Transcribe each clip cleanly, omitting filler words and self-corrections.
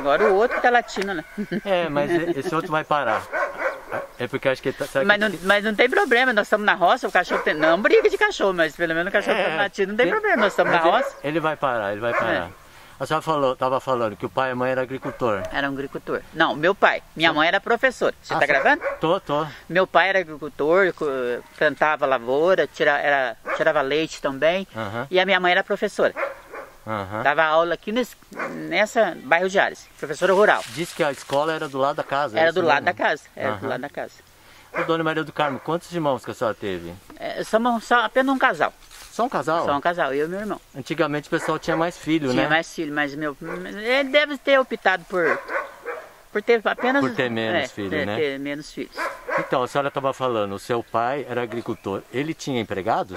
agora o outro tá latindo, né? É, mas esse outro vai parar. É porque acho que ele tá... Mas não tem problema, nós estamos na roça, o cachorro tem... Não briga de cachorro, mas pelo menos o cachorro tá latindo, não tem problema, nós estamos na roça. Ele vai parar, ele vai parar. A senhora estava falando que o pai e a mãe eram agricultor. Era um agricultor. Não, meu pai. Minha mãe era professora. Você tá gravando? Tô. Meu pai era agricultor, plantava lavoura, tirava leite também. E a minha mãe era professora. Dava aula aqui nessa bairro de Ares, professora rural. Disse que a escola era do lado da casa. Era do lado da casa, do lado da casa. Ô, Dona Maria do Carmo, quantos irmãos que a senhora teve? Somos só apenas um casal. Só um casal? Só um casal, eu e meu irmão. Antigamente o pessoal tinha mais filho, né? Tinha mais filho, mas ele deve ter optado por ter apenas... Por ter menos filhos, né? Ter menos filhos. Então, a senhora estava falando, o seu pai era agricultor. Ele tinha empregados?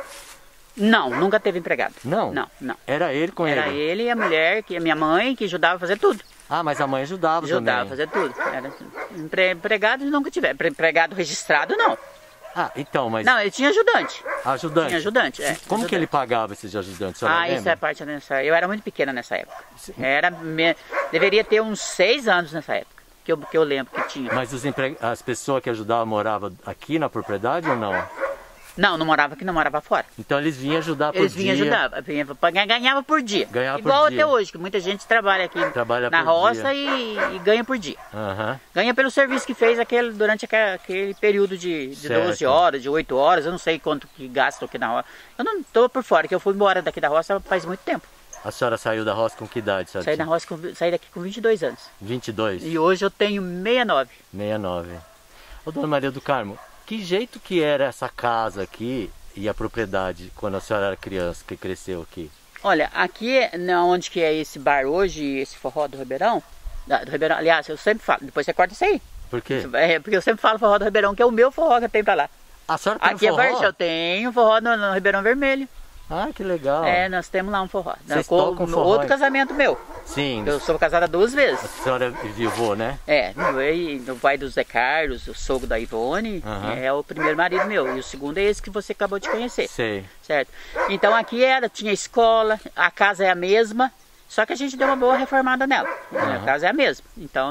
Não, nunca teve empregado. Não? Não. Era ele com ele? Era ele e a mulher, que a minha mãe, que ajudava a fazer tudo. Ah, mas a mãe ajudava também? Ajudava a fazer tudo. Empregado nunca tiver. Empregado registrado, não. Ah, então, mas... Não, ele tinha ajudante. Ajudante? Tinha ajudante, Como ajudante. que ele pagava esses ajudantes? Isso é parte dessa... Eu era muito pequena nessa época. Deveria ter uns 6 anos nessa época, que eu lembro que tinha. Mas as pessoas que ajudavam moravam aqui na propriedade ou não? Não morava aqui, não morava fora. Então eles vinham ajudar por dia? Eles vinham ajudar, ganhava por dia. Ganhava igual por dia. Até hoje, que muita gente trabalha aqui na roça e ganha por dia. Ganha pelo serviço que fez durante aquele período de 12 horas, de 8 horas, eu não sei quanto que gastam aqui na roça. Eu não estou por fora, que eu fui embora daqui da roça faz muito tempo. A senhora saiu da roça com que idade, sabe? Saí daqui com 22 anos. 22? E hoje eu tenho 69. 69. Ô, Dona Maria do Carmo, que jeito que era essa casa aqui e a propriedade quando a senhora era criança, que cresceu aqui? Olha, aqui onde que é esse bar hoje, esse forró do Ribeirão, aliás, eu sempre falo, depois você corta isso aí. Por quê? Porque eu sempre falo forró do Ribeirão, que é o meu forró que eu tenho pra lá. A senhora tem aqui forró? Eu tenho forró no Ribeirão Vermelho. Ah, que legal. Nós temos lá um forró. Vocês tocam forró? Outro casamento meu. Sim. Eu sou casada 2 vezes. A senhora viúvou, né? O pai do Zé Carlos, o sogro da Ivone, é o primeiro marido meu. E o segundo é esse que você acabou de conhecer. Sei. Certo? Então aqui tinha escola, a casa é a mesma, só que a gente deu uma boa reformada nela. A casa é a mesma. Então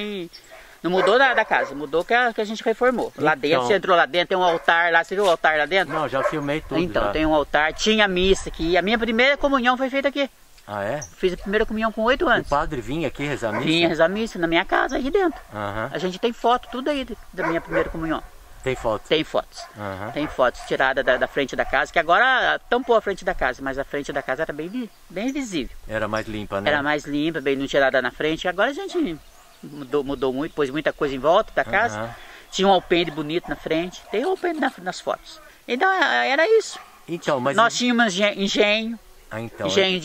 não mudou nada da casa, mudou que a gente reformou. Lá dentro, você entrou lá dentro, tem um altar lá, você viu o altar lá dentro? Não, já filmei tudo. Então, tem um altar, tinha missa aqui, a minha primeira comunhão foi feita aqui. Ah, é? Fiz a primeira comunhão com 8 anos. O padre vinha aqui rezar missa? Vinha rezar missa na minha casa, aí dentro. A gente tem foto, tudo aí da minha primeira comunhão. Tem fotos? Tem fotos. Tem fotos tiradas da frente da casa, que agora tampou a frente da casa, mas a frente da casa era bem visível. Era mais limpa, né? Era mais limpa, bem não tirada na frente. Agora a gente mudou muito, pôs muita coisa em volta da casa. Tinha um alpendre bonito na frente, tem um alpendre nas fotos. Então era isso. Então, mas... Nós tínhamos engenho. Engenho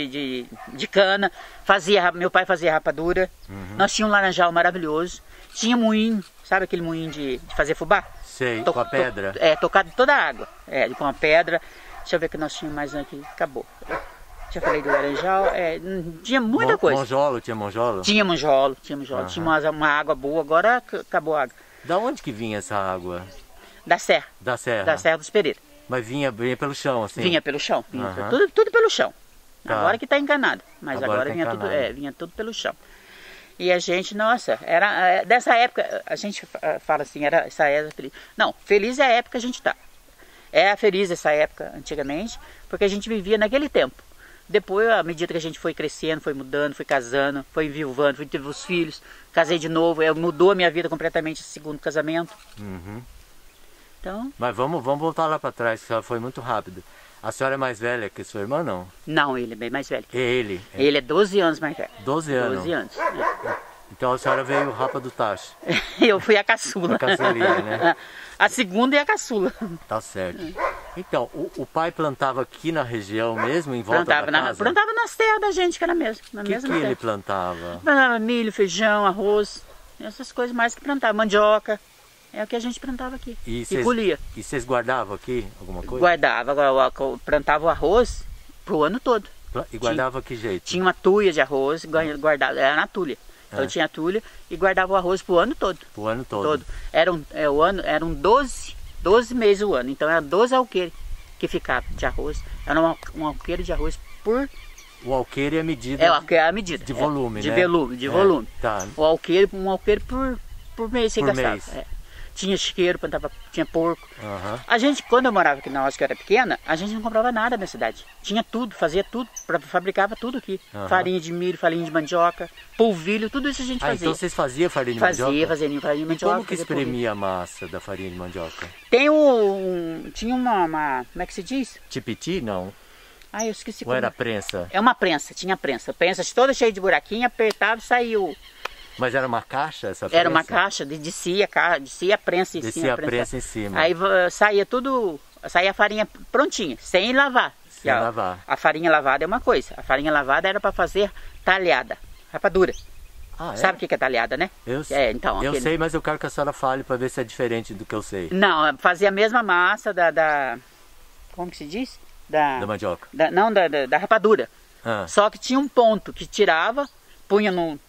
de cana, meu pai fazia rapadura, nós tínhamos um laranjal maravilhoso, tinha moinho, sabe aquele moinho de fazer fubá? Sei, com a pedra? Tocado toda a água, com a pedra. Deixa eu ver que nós tínhamos mais aqui, acabou. Já falei do laranjal, tinha muita coisa. Tinha monjolo? Tinha monjolo, tinha uma água boa, agora acabou a água. Da onde que vinha essa água? Da serra. Da serra? Da Serra dos Pereira. Mas vinha pelo chão, assim? Vinha pelo chão, tudo pelo chão. Agora que está encanado, mas agora vinha tudo pelo chão. E a gente, nossa, dessa época, a gente fala assim, essa época feliz. Não, feliz é a época que a gente está. É feliz essa época, antigamente, porque a gente vivia naquele tempo. Depois, à medida que a gente foi crescendo, foi mudando, foi casando, foi enviuvando, foi teve os filhos, casei de novo, mudou a minha vida completamente esse segundo casamento. Então... Mas vamos voltar lá para trás, que foi muito rápido. A senhora é mais velha que sua irmã, não? Não, ele é bem mais velho. Ele? Ele é 12 anos mais velho. 12 anos? 12 anos. Então a senhora veio rapa do tacho. Eu fui a caçula. A caçulinha, né? A segunda e a caçula. Tá certo. Então, o pai plantava aqui na região mesmo, em volta da casa? Plantava nas terras da gente, que era mesmo. O que ele plantava? Plantava milho, feijão, arroz, essas coisas mais que plantava. Mandioca. É o que a gente plantava aqui. E colhia. E vocês guardavam aqui alguma coisa? Guardava. Agora plantava o arroz pro ano todo. E guardava que jeito? Tinha uma tulha de arroz, guardava, era na tulha. Então tinha a tulha e guardava o arroz pro ano todo. Pro ano todo? Eram 12 meses o ano. Então eram 12 alqueires que ficava de arroz. Era um alqueire de arroz por O alqueire é a medida. É a medida. De volume, de né? volume. Tá. Um alqueire por mês você Por gastava. mês. Tinha chiqueiro, tinha porco. Aham. A gente, quando eu morava aqui na roça, que eu era pequena, a gente não comprava nada na cidade. Tinha tudo, fazia tudo, fabricava tudo aqui. Farinha de milho, farinha de mandioca, polvilho, tudo isso a gente fazia. Então vocês faziam farinha de mandioca? Fazia farinha de mandioca. Como que espremia a massa da farinha de mandioca? Tem tinha uma, como é que se diz? Tipiti, não? Ah, eu esqueci. Ou era prensa? É uma prensa, tinha prensa. Prensa toda cheia de buraquinho, apertava e saiu. Mas era uma caixa essa prensa? Era uma caixa, descia a prensa em cima. Descia a prensa em cima. Aí saía a farinha prontinha, sem lavar. Sem lavar. A farinha lavada é uma coisa. A farinha lavada era para fazer talhada, rapadura. Ah, é? Sabe o que é talhada, né? Eu sei, mas eu quero que a senhora fale para ver se é diferente do que eu sei. Não, fazia a mesma massa como que se diz? Da mandioca. Da rapadura. Só que tinha um ponto que tirava, punha no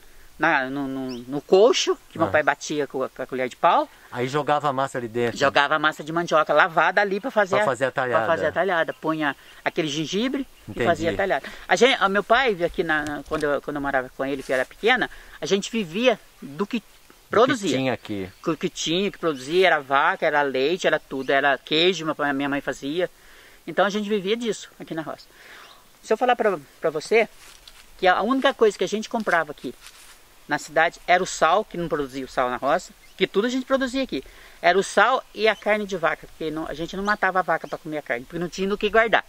coxo, que meu pai batia com a colher de pau. Aí jogava a massa ali dentro. Jogava a massa de mandioca lavada ali para fazer a talhada. Para fazer a talhada. Punha aquele gengibre. Entendi. E fazia a talhada. Meu pai, aqui quando eu morava com ele, que eu era pequena, a gente vivia do que produzia. Que tinha aqui. O que tinha, que produzia, era vaca, era leite, era tudo. Era queijo, minha mãe fazia. Então a gente vivia disso aqui na roça. Se eu falar para você que a única coisa que a gente comprava aqui na cidade era o sal, que não produzia o sal na roça, que tudo a gente produzia aqui. Era o sal e a carne de vaca, porque a gente não matava a vaca para comer a carne, porque não tinha do que guardar.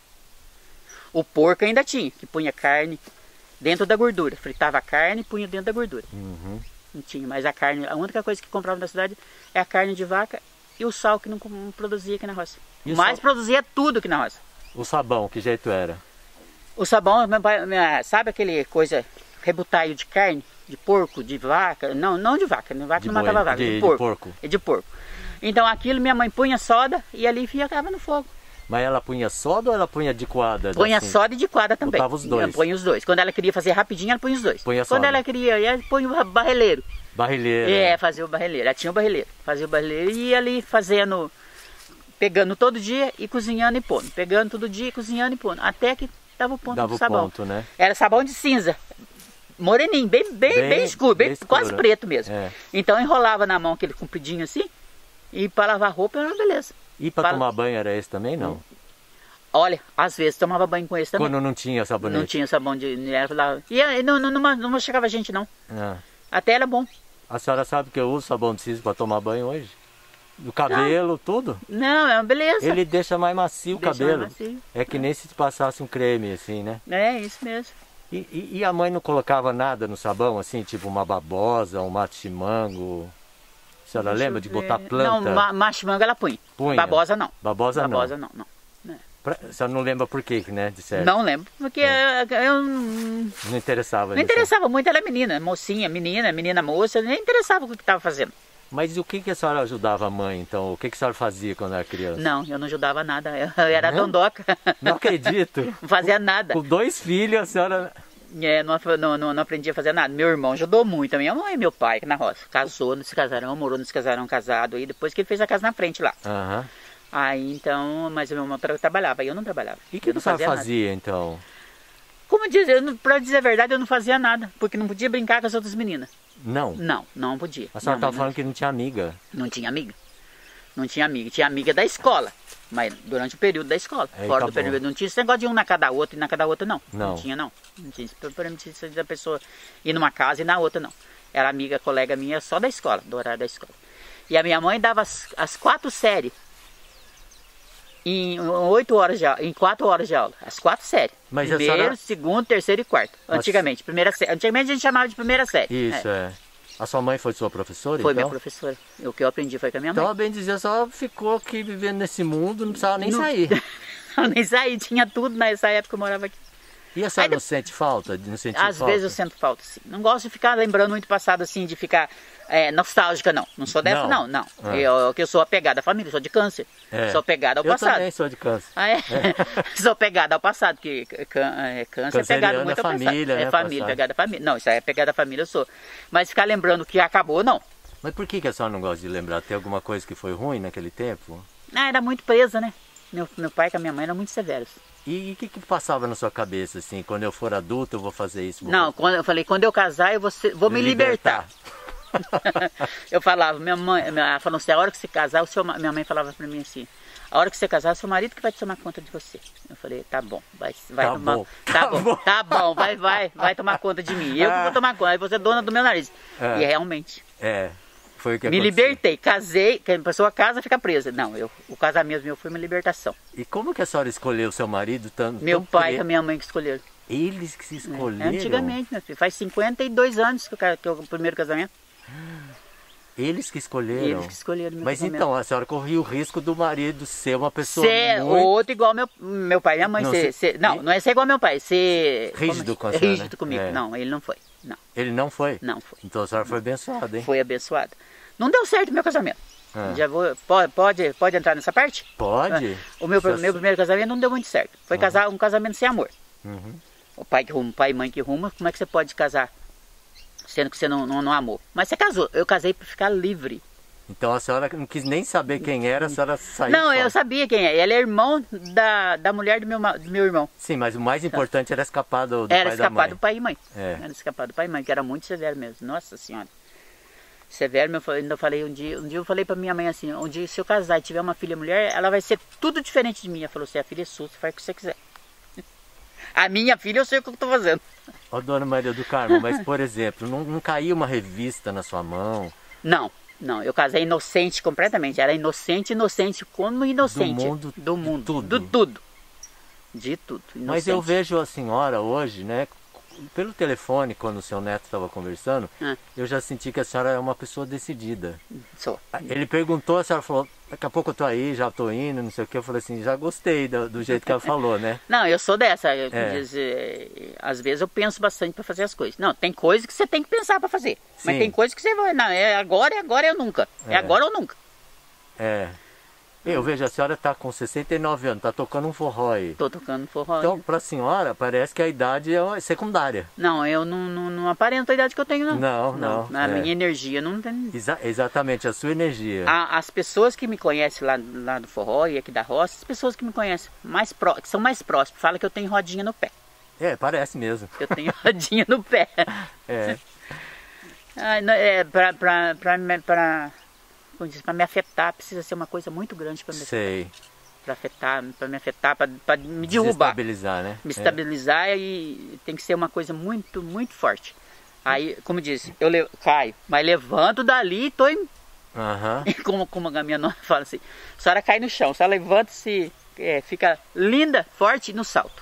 O porco ainda tinha, que punha carne dentro da gordura, fritava a carne e punha dentro da gordura. Não tinha, mas a carne, a única coisa que comprava na cidade é a carne de vaca e o sal, que não produzia aqui na roça. Mas produzia tudo aqui na roça. O sabão, que jeito era? O sabão, sabe aquele coisa, rebutalho de carne? De porco, de vaca, não de vaca, de vaca não matava vaca, de porco. É de porco. Então aquilo minha mãe punha soda e ali ficava no fogo. Mas ela punha soda ou ela punha de coada? Punha soda e de coada também. Botava os dois? Punha os dois. Quando ela queria fazer rapidinho, ela punha os dois. Punha Quando soda. ela queria, ela punha o barreleiro. Barreleiro. Fazia o barreleiro. Ela tinha o barreleiro. Fazia o barreleiro e ia ali fazendo, pegando todo dia e cozinhando e pondo. Pegando todo dia e cozinhando e pondo. Até que dava o ponto do sabão. Dava o ponto, né? Era sabão de cinza. Moreninho, bem escuro, bem quase preto mesmo. Então enrolava na mão aquele compridinho assim, e para lavar roupa era uma beleza. E para tomar banho era esse também, não? Olha, às vezes tomava banho com esse também. Quando não tinha sabonete? Não tinha sabão de... E não chegava gente não. Até era bom. A senhora sabe que eu uso sabão de cinza para tomar banho hoje? Do cabelo, tudo? Não, é uma beleza. Ele deixa mais macio o cabelo. É que nem se passasse um creme assim, né? É, isso mesmo. E a mãe não colocava nada no sabão, assim, tipo uma babosa, um mato-chimango? A senhora lembra de botar planta? Não, mato-chimango ela punha. Babosa não. Babosa não. A senhora não lembra por quê, né, de certo? Não lembro, porque eu não interessava. Não interessava muito, ela é menina, mocinha, menina moça, nem interessava o que estava fazendo. Mas o que a senhora ajudava a mãe, então? O que a senhora fazia quando era criança? Não, eu não ajudava nada, eu era dondoca. Não acredito. Não fazia nada. Com 2 filhos, a senhora... Não aprendi a fazer nada. Meu irmão ajudou muito, a minha mãe e meu pai, que na roça. Casou, não se casaram, morou, não se casaram, casado. E depois que ele fez a casa na frente lá. Aí então, mas o meu irmão trabalhava, e eu não trabalhava. E o que a senhora fazia, então? Como diz, pra dizer a verdade, eu não fazia nada, porque não podia brincar com as outras meninas. Não? Não podia. A senhora estava falando que não tinha amiga. Não tinha amiga. Não tinha amiga. Tinha amiga da escola, mas durante o período da escola. Fora do período, não tinha esse negócio de um na cada outra e na cada outra, não. Não tinha, não. Não tinha isso da pessoa ir numa casa e na outra, não. Era amiga, colega minha, só da escola, do horário da escola. E a minha mãe dava as 4 séries. Em 8 horas de aula, em 4 horas de aula, as 4 séries. Mas primeiro, segundo, terceiro e quarto. Antigamente, primeira série. Antigamente a gente chamava de primeira série. Isso, A sua mãe foi sua professora? Foi então? Minha professora. O que eu aprendi foi com a minha mãe. Então, bem dizer, só ficou aqui vivendo nesse mundo, não precisava nem sair. Eu nem saí, tinha tudo nessa época que eu morava aqui. E a senhora não sente falta? Não sentiu Às vezes eu sinto falta, sim. Não gosto de ficar lembrando muito passado, assim, de ficar nostálgica, não. Não sou dessa, não. Eu sou apegada à família, sou de câncer. Sou apegada ao passado. Eu também sou de câncer. Sou pegada ao passado, porque câncer é pegado muito ao família, passado. É família, pegada à família. Não, isso aí é pegada à família, eu sou. Mas ficar lembrando que acabou, não. Mas por que a senhora não gosta de lembrar? Tem alguma coisa que foi ruim naquele tempo? Era muito presa, né? Meu pai com a minha mãe eram muito severos. E o que passava na sua cabeça, assim, quando eu for adulto eu vou fazer isso? Não, quando eu falei, quando eu casar eu vou me libertar. Eu falava, minha mãe, ela falou assim, a hora que você casar, minha mãe falava pra mim assim, a hora que você casar, seu marido que vai tomar conta de você. Eu falei, tá bom, vai tomar. Tá bom, vai tomar conta de mim. Eu que vou tomar conta, aí você é dona do meu nariz. E realmente. Foi o que me libertei, casei, que a pessoa casa fica presa. Não, o casamento meu foi uma libertação. E como que a senhora escolheu o seu marido? Meu pai e a minha mãe que escolheram. Eles que se escolheram? Antigamente, meu filho, faz 52 anos que eu o primeiro casamento. Eles que escolheram? Eles que escolheram meu Mas casamento. então, a senhora corria o risco do marido ser uma pessoa outro igual meu pai e minha mãe. Não é ser igual meu pai, ser... Rígido com a senhora, rígido comigo. Não, ele não foi. Não. Ele não foi? Não foi. Então a senhora foi abençoada, hein? Foi abençoada. Não deu certo o meu casamento. Já pode entrar nessa parte? Pode. O meu primeiro casamento não deu muito certo. Foi um casamento sem amor. O pai e mãe que ruma, como é que você pode casar? Sendo que você não amou. Mas você casou. Eu casei para ficar livre. Então a senhora não quis nem saber quem era, a senhora saiu Não, fora. Eu sabia quem é. Ele é irmão da mulher do meu irmão. Sim, mas o mais importante era escapar do pai e da mãe. Era escapar do pai e mãe. Era escapar do pai e mãe, que era muito severo mesmo. Nossa Senhora. Severo, ainda falei um dia eu falei para minha mãe assim, um dia se eu casar e tiver uma filha mulher, ela vai ser tudo diferente de mim. Ela falou assim, a filha é sua, você faz o que você quiser. A minha filha eu sei o que eu estou fazendo. Ó, Dona Maria do Carmo, mas por exemplo, não caiu uma revista na sua mão? Não, eu casei inocente completamente. Era inocente como inocente. Do mundo. De tudo. Inocente. Mas eu vejo a senhora hoje, né? Pelo telefone, quando o seu neto estava conversando, eu já senti que a senhora é uma pessoa decidida. Sou. Ele perguntou, a senhora falou, daqui a pouco eu tô aí, já tô indo, não sei o que. Eu falei assim, já gostei do jeito que ela falou, né? Não, eu sou dessa. Às vezes eu penso bastante para fazer as coisas. Não, tem coisas que você tem que pensar para fazer. Sim. Mas tem coisas que você vai, não, agora ou nunca. É agora ou nunca. Eu vejo, a senhora está com 69 anos, está tocando um forró aí. Estou tocando forró. Então, para a senhora, parece que a idade é secundária. Não, eu não aparento a idade que eu tenho, não. Não. A minha energia não tem... Exatamente, a sua energia. As pessoas que me conhecem lá do forró e aqui da roça, as pessoas que me conhecem, que são mais próximas, falam que eu tenho rodinha no pé. Parece mesmo. Eu tenho rodinha no pé. Para me afetar, precisa ser uma coisa muito grande para me afetar. Para me afetar, para me derrubar. Estabilizar, né? Me estabilizar e tem que ser uma coisa muito, muito forte. Aí, como disse, eu caio, mas levanto dali e estou em... Como a minha nora fala assim, a senhora cai no chão, a senhora levanta-se, fica linda, forte no salto.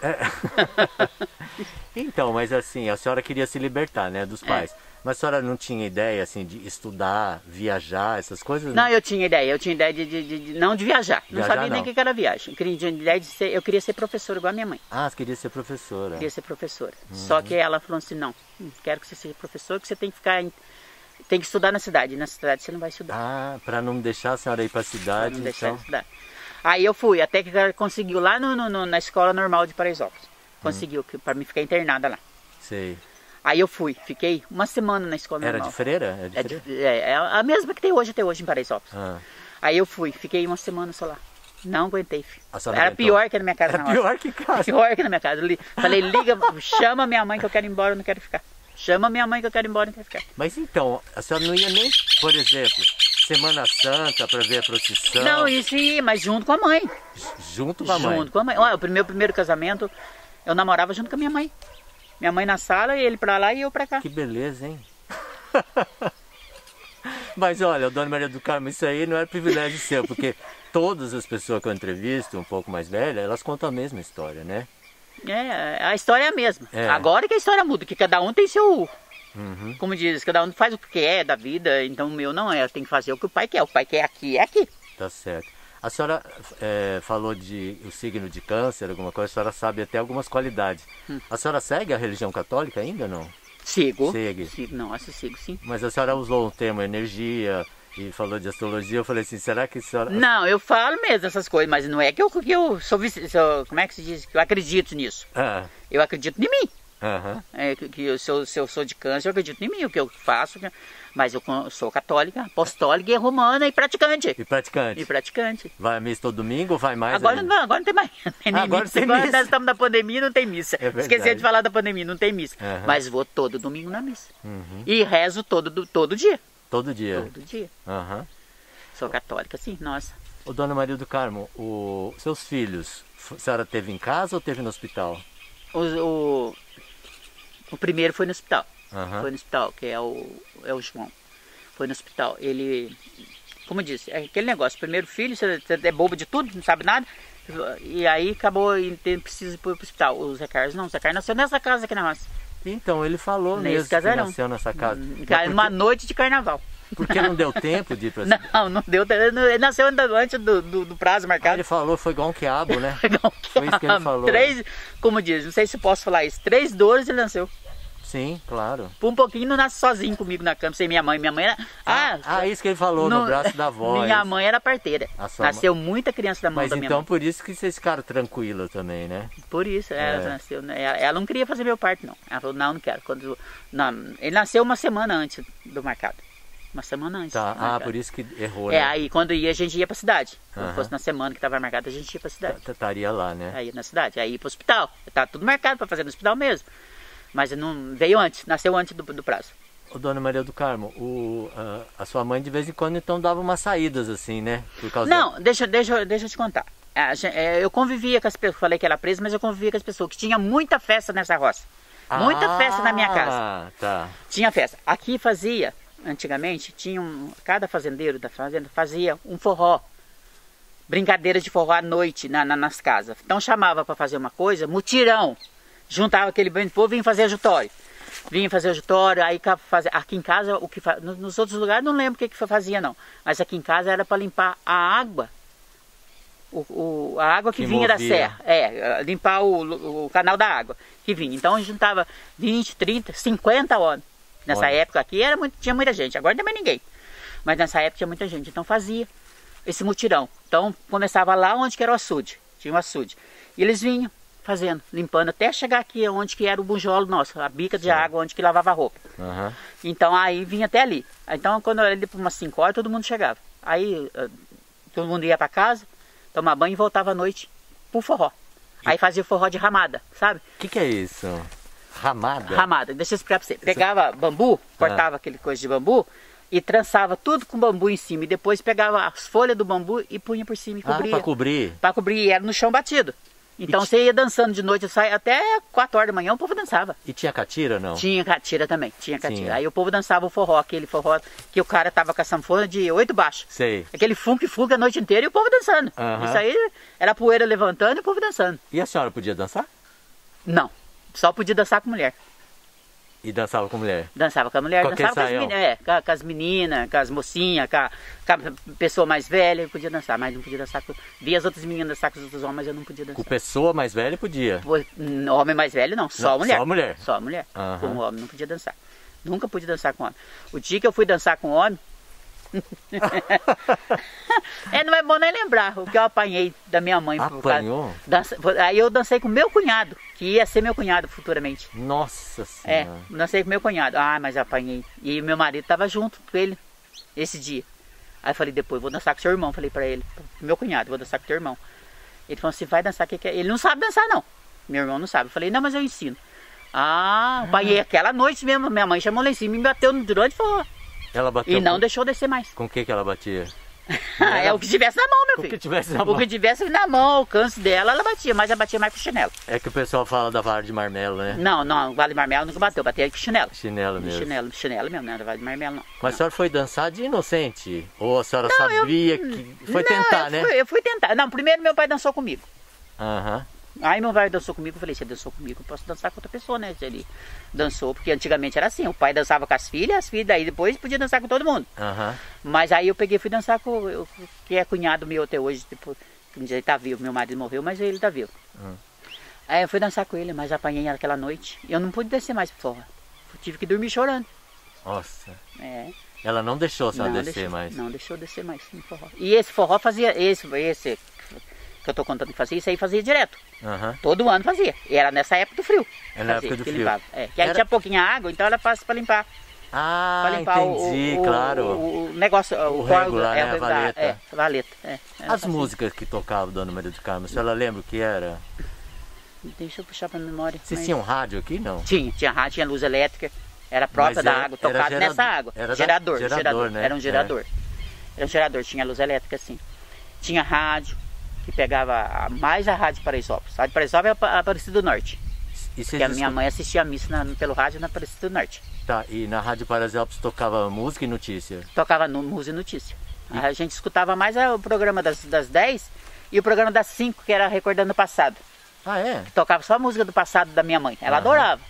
Então, mas assim, a senhora queria se libertar, né, dos pais. Mas a senhora não tinha ideia, assim, de estudar, viajar, essas coisas? Não, eu tinha ideia não de viajar. Não sabia nem o que era viagem. Eu queria ser professora igual a minha mãe. Ah, você queria ser professora. Queria ser professora. Só que ela falou assim, não quero que você seja professora, que você tem que estudar na cidade. E na cidade você não vai estudar. Ah, para não deixar a senhora ir para a cidade, não deixar de estudar. Aí eu fui, até que ela conseguiu lá na escola normal de Paraisópolis. Conseguiu, para mim ficar internada lá. Sei. Aí eu fiquei uma semana na escola normal. Era de freira? É a mesma que tem hoje, até hoje em Paraisópolis. Aí eu fiquei uma semana só lá. Não aguentei, filho. Era pior que na minha casa. Era pior que casa. Pior que na minha casa. Falei, liga, chama minha mãe que eu quero ir embora, eu não quero ficar. Chama minha mãe que eu quero ir embora, eu não quero ficar. Mas então, a senhora não ia nem, por exemplo, Semana Santa para ver a procissão? Não, isso ia, mas junto com a mãe. Junto com a mãe? Junto com a mãe. Olha, o meu primeiro casamento, eu namorava junto com a minha mãe. Minha mãe na sala, ele pra lá e eu pra cá. Que beleza, hein? Mas olha, Dona Maria do Carmo, isso aí não é privilégio seu, porque todas as pessoas que eu entrevisto, um pouco mais velhas, elas contam a mesma história, né? A história é a mesma. Agora que a história muda, que cada um tem seu... Como diz, cada um faz o que quer da vida, então o meu não é, tem que fazer o que o pai quer. O pai quer aqui, é aqui. Tá certo. A senhora falou de o signo de câncer, alguma coisa, a senhora sabe até algumas qualidades. A senhora segue a religião católica ainda ou não? Sigo. Segue? Nossa, sigo sim. Mas a senhora usou o termo energia e falou de astrologia, eu falei assim, será que a senhora... Não, eu falo mesmo essas coisas, mas não é que eu sou como é que se diz? Que eu acredito nisso. Eu acredito em mim. Que se eu sou de câncer, eu acredito em mim, o que eu faço, mas eu sou católica, apostólica e romana e praticante. E praticante. E praticante. Vai à missa todo domingo ou vai mais? Agora não tem mais. Não tem nem agora missa. Tem Agora missa. nós estamos na pandemia, não tem missa. Esqueci de falar da pandemia, não tem missa. Mas vou todo domingo na missa. E rezo todo dia. Todo dia? Todo dia. Sou católica, sim, nossa. Ô, Dona Maria do Carmo, seus filhos, a senhora teve em casa ou teve no hospital? O primeiro foi no hospital. Foi no hospital, que é o João. Foi no hospital. Ele, como eu disse, é aquele negócio, primeiro filho, você é bobo de tudo, não sabe nada. E aí acabou precisa ir para o hospital. O Zé Carlos não, o Zé Carlos nasceu nessa casa aqui na nossa. Então, ele falou mesmo que nasceu nessa casa. Uma noite de carnaval. Porque não deu tempo de ir para Não deu. Ele nasceu antes do prazo marcado. Ele falou, foi igual um quiabo, né? Foi igual um quiabo. Foi isso que ele falou. Como diz, não sei se posso falar isso, 3 dores ele nasceu. Sim, claro. Por um pouquinho não nasce sozinho comigo na cama, sem minha mãe. Minha mãe era... isso que ele falou, no braço da avó. Minha mãe era parteira. Nasceu muita criança da mão da minha mãe. Mas então por isso que vocês ficaram tranquilos também, né? Por isso, ela nasceu. Ela não queria fazer meu parto, não. Ela falou, não quero. Ele nasceu uma semana antes do marcado. Uma semana antes. Tá, por isso que errou, né? Aí quando ia, a gente ia pra cidade. Se fosse na semana que estava marcado, a gente ia pra cidade. Estaria lá, né? Aí ia na cidade, aí ia pro hospital. Tá tudo marcado pra fazer no hospital mesmo. Mas não veio antes, nasceu antes do prazo. Ô, Dona Maria do Carmo, a sua mãe de vez em quando então dava umas saídas assim, né? Por causa deixa eu te contar. Eu convivia com as pessoas, falei que era presa, mas eu convivia com as pessoas, que tinha muita festa nessa roça. Muita festa na minha casa. Tá. Tinha festa. Aqui fazia, antigamente, cada fazendeiro da fazenda fazia um forró. Brincadeiras de forró à noite nas casas. Então chamava para fazer uma coisa, mutirão. Juntava aquele bando de povo e vinha fazer ajutório. Aí aqui em casa, nos outros lugares não lembro o que fazia não. Mas aqui em casa era para limpar a água. A água que vinha da serra. Limpar o canal da água que vinha. Então juntava 20, 30, 50 homens. Nessa época aqui tinha muita gente, agora não tem mais ninguém. Mas nessa época tinha muita gente, então fazia esse mutirão. Então começava lá onde que era o açude, tinha um açude. E eles vinham fazendo, limpando, até chegar aqui onde que era o bunjolo nosso, a bica de água onde que lavava a roupa. Então aí vinha até ali. Então quando era ali por umas 5 horas, todo mundo chegava. Aí todo mundo ia para casa, tomar banho e voltava à noite pro forró. Aí fazia o forró de ramada, sabe? O que é isso? Ramada? Ramada, deixa eu explicar pra você. Pegava bambu, cortava aquele coisa de bambu e trançava tudo com bambu em cima. E depois pegava as folhas do bambu e punha por cima e cobria. Pra cobrir? Pra cobrir, e era no chão batido. Então você ia dançando de noite, até 4 horas da manhã o povo dançava. E tinha catira ou não? Tinha catira também, tinha catira. Aí o povo dançava o forró, aquele forró que o cara tava com a sanfona de 8 baixos. Sei. Aquele funk a noite inteira e o povo dançando. Isso aí era poeira levantando e o povo dançando. E a senhora podia dançar? Não, só podia dançar com mulher. E dançava com mulher? Dançava com a mulher, dançava com as meninas, com as mocinhas, com a pessoa mais velha, eu podia dançar, mas não podia dançar com... Via as outras meninas dançar com os outros homens, mas eu não podia dançar. Com pessoa mais velha podia? Homem mais velho não, só mulher. Só mulher? Só mulher. Com homem não podia dançar. Nunca pude dançar com homem. O dia que eu fui dançar com homem... não é bom nem lembrar o que eu apanhei da minha mãe. Apanhou? Aí eu dancei com meu cunhado, que ia ser meu cunhado futuramente. Nossa Senhora. Dancei com meu cunhado. Mas apanhei. E meu marido estava junto com ele esse dia. Aí eu falei, depois vou dançar com seu irmão. Falei pra ele, meu cunhado, vou dançar com teu irmão. Ele falou assim, vai dançar, que é? Ele não sabe dançar não. Meu irmão não sabe. Eu falei, não, mas eu ensino. Apanhei aquela noite mesmo. Minha mãe chamou lá em cima e me bateu durante e falou. Ela bateu e não deixou descer mais. Com o que ela batia? O que tivesse na mão, meu filho. O que tivesse na mão. O que tivesse na mão, ao alcance dela, ela batia, mas ela batia mais com chinelo. É que o pessoal fala da vara de marmelo, né? Não, vara de marmelo nunca bateu, bateu com chinelo. Chinelo mesmo. Chinelo mesmo, não era vara de marmelo não. Mas a senhora foi dançar de inocente? Ou a senhora sabia que... Foi tentar, né? Eu fui tentar. Não, primeiro meu pai dançou comigo. Aham. Aí meu pai dançou comigo, eu falei, você dançou comigo, eu posso dançar com outra pessoa, né? Ele dançou, porque antigamente era assim, o pai dançava com as filhas daí depois podia dançar com todo mundo. Mas aí eu peguei e fui dançar com que é cunhado meu até hoje, tipo, ele tá vivo, meu marido morreu, mas ele tá vivo. Aí eu fui dançar com ele, mas apanhei aquela noite, eu não pude descer mais pro forró, eu tive que dormir chorando. Nossa. Ela não deixou a senhora descer mais? Não deixou descer mais no forró. E esse forró fazia, que eu tô contando que fazia, isso aí fazia direto. Aham. Todo ano fazia. E era nessa época do frio. É na época do frio. Limpava. Que aí tinha pouquinha água, então era fácil para limpar. Ah, Pra limpar entendi, claro. o negócio, O rego lá, né, a valeta. Valeta. As músicas que tocava Dona Maria do Carmo, a senhora lembra o que era? Deixa eu puxar pra memória. Vocês tinham rádio aqui, não? Tinha rádio, tinha luz elétrica. Era própria da água, tocado nessa água. Era Gerador, né? Era um gerador. Era um gerador, tinha luz elétrica, sim. Tinha rádio, que pegava mais a Rádio Paraisópolis. A Rádio Paraisópolis é a Aparecida do Norte. Porque a minha mãe assistia a missa pelo rádio na Aparecida do Norte. Tá, e na Rádio Paraisópolis tocava música e notícia? Tocava música e notícia. A gente escutava mais o programa das 10 e o programa das 5, que era Recordando o Passado. Ah, é? Tocava só a música do passado da minha mãe. Ela adorava.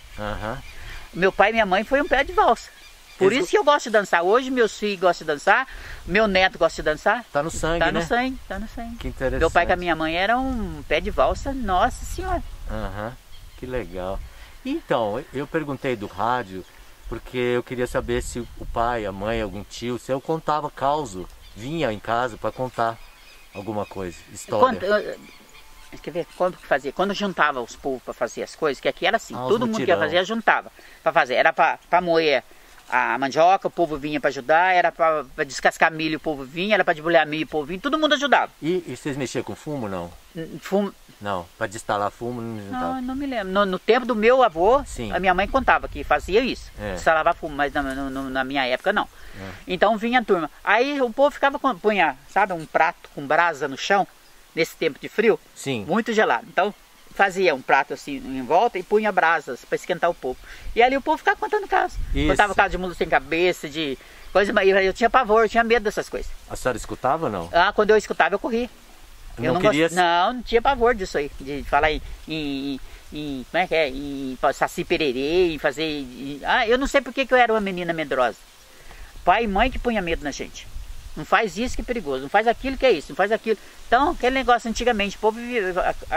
Meu pai e minha mãe foi um pé de valsa. Por isso que eu gosto de dançar. Hoje meus filhos gostam de dançar, meu neto gosta de dançar. Tá no sangue, tá né? Tá no sangue. Que interessante. Meu pai com a minha mãe era um pé de valsa, nossa senhora. Que legal. Então, eu perguntei do rádio porque eu queria saber se o pai, a mãe, algum tio, se eu contava causo, vinha em casa para contar alguma coisa, história. Quer ver quando que fazia? Quando juntava os povos para fazer as coisas, que aqui era assim, todo mundo que ia fazer, juntava para fazer. Era para moer a mandioca, o povo vinha para ajudar, era para descascar milho, o povo vinha, era para debulhar milho, o povo vinha, todo mundo ajudava. E vocês mexiam com fumo, não? Fumo? Não, para destalar fumo não juntava? Não me lembro. No tempo do meu avô, sim, a minha mãe contava que fazia isso, destalava fumo, mas na minha época não. Então vinha a turma. Aí o povo ficava, punha, sabe, um prato com brasa no chão, nesse tempo de frio, sim, muito gelado. Então fazia um prato assim em volta e punha brasas para esquentar o povo. E ali o povo ficava contando casos. Contava casos de mundo sem cabeça, de coisa. Eu tinha pavor, eu tinha medo dessas coisas. A senhora escutava ou não? Quando eu escutava eu corria. Eu não tinha pavor disso aí, de falar em como é que é? Em saci pererê, em fazer. Eu não sei porque que eu era uma menina medrosa. Pai e mãe que punha medo na gente. Não faz isso que é perigoso, não faz aquilo que é isso, não faz aquilo. Então, aquele negócio antigamente, o povo vivia,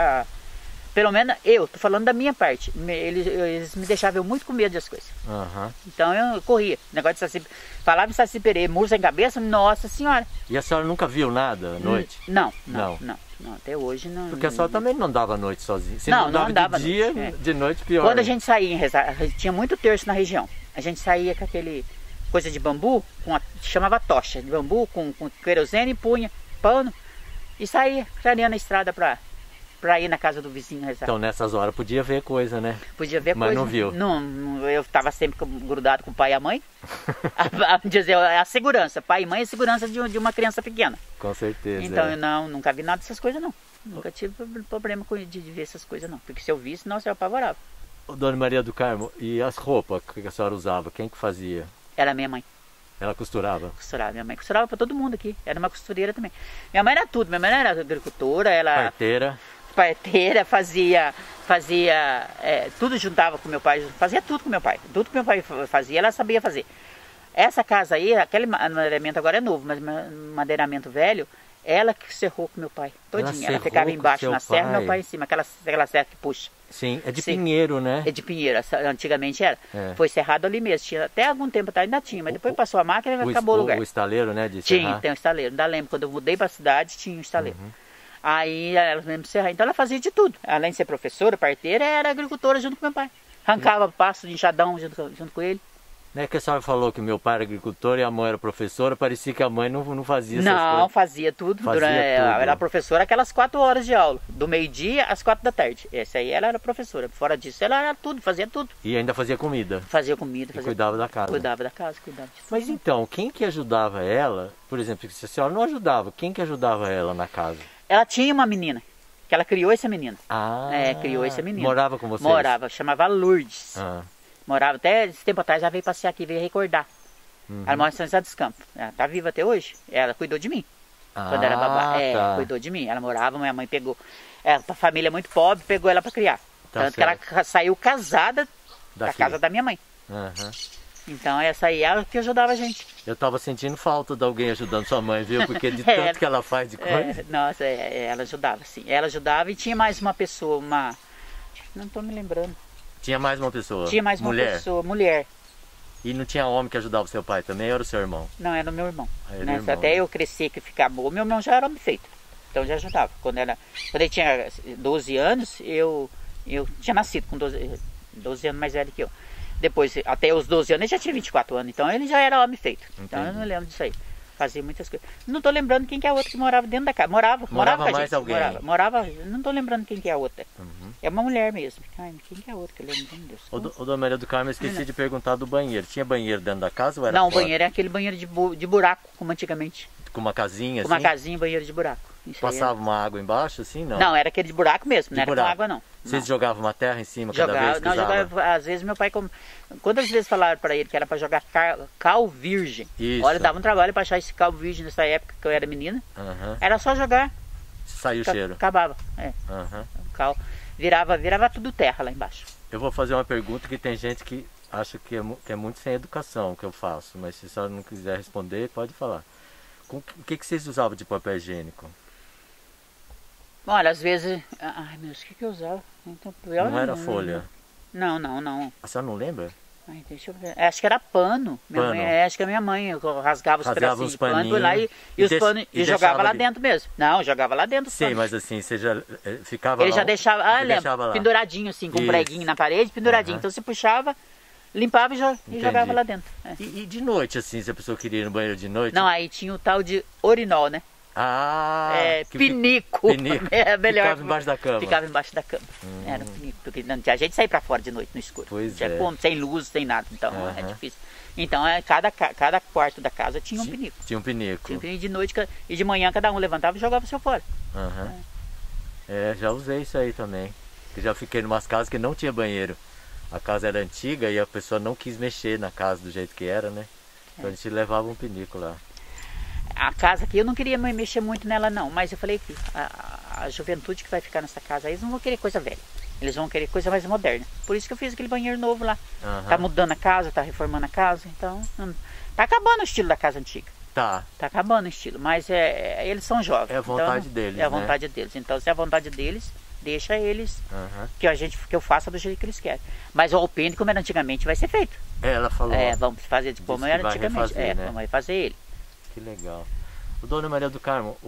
pelo menos eu, tô falando da minha parte, eles me deixavam muito com medo das coisas. Então eu corria. Negócio de saci, falava em saci pererê, murro sem cabeça, nossa senhora. E a senhora nunca viu nada à noite? Não, até hoje não. Porque a senhora também não andava à noite sozinha. Se não andava de dia, de noite pior. Quando a gente saía em rezar, tinha muito terço na região. A gente saía com aquele coisa de bambu, chamava tocha de bambu, com querosene, punha pano e saía clareando a estrada para ir na casa do vizinho rezar. Então nessas horas podia ver coisa, né? Podia ver mas coisa. Mas não viu? Não, eu estava sempre grudado com o pai e a mãe. a segurança, pai e mãe é a segurança de uma criança pequena. Com certeza. Então eu nunca vi nada dessas coisas não. Nunca tive problema de ver essas coisas não. Porque se eu visse, nossa, eu apavorava. Dona Maria do Carmo, e as roupas que a senhora usava, quem que fazia? Era minha mãe. Ela costurava? Costurava, minha mãe costurava para todo mundo aqui. Era uma costureira também. Minha mãe era tudo, minha mãe era agricultora, ela... Parteira, fazia tudo, juntava com meu pai, fazia tudo com meu pai. Tudo que meu pai fazia, ela sabia fazer. Essa casa aí, aquele madeiramento agora é novo, mas madeiramento velho, ela que serrou com meu pai, todinha. Ela ficava embaixo na serra, meu pai em cima, aquela serra que puxa. Sim, é de pinheiro, né? É de pinheiro, antigamente era. Foi serrado ali mesmo, tinha, até algum tempo atrás ainda tinha, mas depois passou a máquina e acabou o lugar. O estaleiro, né? De tinha, tem um estaleiro, ainda lembro, quando eu mudei para a cidade tinha um estaleiro. Aí ela mesmo serrar, então ela fazia de tudo. Além de ser professora, parteira, era agricultora junto com meu pai. Arrancava pasto de enxadão junto com ele. Não é que a senhora falou que meu pai era agricultor e a mãe era professora, parecia que a mãe não fazia essas coisas. Não, fazia tudo. Tudo. Era professora aquelas 4 horas de aula, do meio-dia às 4 da tarde. Essa aí ela era professora. Fora disso, ela era tudo, fazia tudo. E ainda fazia comida? Fazia comida. Cuidava da casa? Cuidava da casa, cuidava de tudo. Mas então, quem que ajudava ela, por exemplo, se a senhora não ajudava, quem que ajudava ela na casa? Ela tinha uma menina, que ela criou essa menina. Criou essa menina. Morava com vocês? Morava, chamava Lourdes. Morava até esse tempo atrás, ela veio passear aqui, veio recordar. Ela mora em São José dos Campos. Ela tá viva até hoje. Ela cuidou de mim. Quando era babá. Cuidou de mim. Ela morava, minha mãe pegou. A família muito pobre, pegou ela para criar. Tanto que ela saiu casada da casa da minha mãe. Então essa aí é ela que ajudava a gente. Eu tava sentindo falta de alguém ajudando sua mãe, viu? Porque de tanto que ela faz de coisa. Nossa, ela ajudava, sim. Ela ajudava e tinha mais uma pessoa, não tô me lembrando. Tinha mais uma pessoa? Tinha mais uma pessoa, mulher. E não tinha homem que ajudava o seu pai também? Ou era o seu irmão? Não, era o meu irmão. Até eu crescer, que ficar boa, meu irmão já era homem feito. então já ajudava. Quando ele tinha 12 anos, eu tinha nascido com 12 anos mais velho que eu. Depois, até os 12 anos, ele já tinha 24 anos, então ele já era homem feito. Entendi. Então eu não lembro disso aí. Fazia muitas coisas. Não tô lembrando quem que é a outra que morava dentro da casa. Morava com a mais gente. alguém? Morava, não tô lembrando quem que é a outra. É uma mulher mesmo. Ai, quem que é a outra que eu lembro? Meu Deus. Ô, Dona Maria do Carmo, eu esqueci de perguntar do banheiro. Tinha banheiro dentro da casa ou era Não, o fora? banheiro é aquele banheiro de buraco, como antigamente. Com uma casinha Com assim? uma casinha, banheiro de buraco. Isso Passava uma água embaixo assim? Não. Não, era aquele de buraco mesmo, não era com água não. Vocês jogavam uma terra em cima cada vez que usava? Jogava, às vezes meu pai, quantas vezes falaram para ele que era para jogar cal virgem. Isso. Olha, dava um trabalho para achar esse cal virgem nessa época que eu era menina. Era só jogar. Saiu o cheiro. Acabava, o cal virava tudo terra lá embaixo. Eu vou fazer uma pergunta que tem gente que acha que é muito sem educação que eu faço, mas se a senhora não quiser responder, pode falar. O que vocês usavam de papel higiênico? Olha, às vezes... Ai, meu Deus, o que eu usava? Então, não era folha? Não. A senhora não lembra? Ai, deixa eu ver. Acho que era pano. Acho que a minha mãe rasgava os pedacinhos de pano por lá e jogava lá dentro mesmo. Não, jogava lá dentro. Sim, mas assim, você já ficava Ele lá? já deixava, lembra, penduradinho assim, com um preguinho na parede, penduradinho. Então você puxava, limpava e jogava lá dentro. E de noite, assim, se a pessoa queria ir no banheiro de noite? Não, aí tinha o tal de urinol, né? Pinico. É melhor. Ficava embaixo da cama. Ficava embaixo da cama. Era um pinico. Porque não tinha gente sair pra fora de noite no escuro. Pois tinha como, sem luz, sem nada. Então é difícil. Então cada quarto da casa tinha um pinico. Tinha um pinico. Tinha um pinico de noite e de manhã cada um levantava e jogava o seu fora. Já usei isso aí também. Eu já fiquei em umas casas que não tinha banheiro. A casa era antiga e a pessoa não quis mexer na casa do jeito que era, né? Então a gente levava um pinico lá. A casa aqui, eu não queria mexer muito nela não, mas eu falei que a juventude que vai ficar nessa casa, eles não vão querer coisa velha, eles vão querer coisa mais moderna. Por isso que eu fiz aquele banheiro novo lá. Tá mudando a casa, tá reformando a casa, então tá acabando o estilo da casa antiga. Tá acabando o estilo, mas eles são jovens. É a vontade deles, É a vontade deles, então se é a vontade deles, deixa eles que eu faça do jeito que eles querem. Mas o alpendre, como era antigamente, vai ser feito. Ela falou. Vamos fazer de como era antigamente. Vamos refazer ele. Que legal. Dona Maria do Carmo,